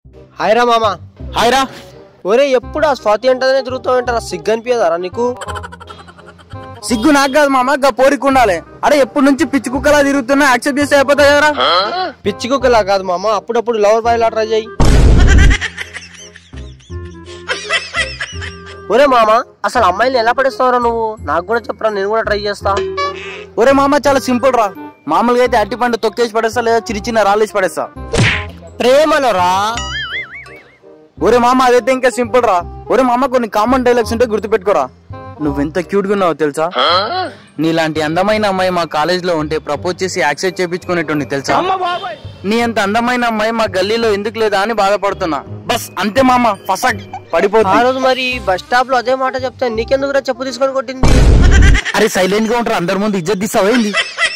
Hi రా మామ. Hi రా. ఒరే ఎప్పుడు ఆ స్వాతి అంటేనే తిరుగుతూ ఉంటారా? సిగ్గు అనిపించదారా నీకు? సిగ్గు నాకు కాదు మామ, గా పోరికి ఉండాలి. అరే ఎప్పటి నుంచి పిచ్చి కుక్కలా తిరుగుతున్నా యాక్సెప్ట్ చేస్తే అయిపోతాయి కదరా. పిచ్చి కుక్కలా కాదు మామ, అప్పుడప్పుడు లవర్ బాయ్ లా ట్రై చేయి. ఒరే మామ, అసలు అమ్మాయిని ఎలా పడేస్తావురా నువ్వు? నాకు కూడా చెప్పరా, నేను కూడా ట్రై చేస్తా. ఒరే మామ చాలా సింపుల్ రా. మామూలుగా అయితే అట్టి పండు తొక్కేసి పడేస్తా, లేదా చిన్న చిన్న రాళ్ళేసి పడేస్తా. ప్రేమలో రా. ఒరే మామ అదైతే ఇంకా సింపుల్ రా. ఒరే మామ కొన్ని కామన్ డైలాగ్స్ ఉంటే గుర్తుపెట్టుకోరా. నువ్వెంత క్యూట్ గా ఉన్నావు తెలుసా? నీలాంటి అందమైన అమ్మాయి మా కాలేజ్ లో ఉంటే ప్రపోజ్ చేసి యాక్సెప్ట్ చేయించుకునేటోని తెలుసా? నీ అంత అందమైన అమ్మాయి మా గల్లీలో ఎందుకు లేదా అని బాధపడుతున్నా. బస్ అంతే మామ, ఫసక్ పడిపోతుంది. ఆ రోజు మరి బస్ స్టాప్ లో అదే మాట చెప్తే నీకెందుకురా చెప్పు తీసుకొని కొట్టింది? అరే సైలెంట్ గా ఉంటారు, అందరి ముందు ఇజ్జత్ తీస్తావేంది?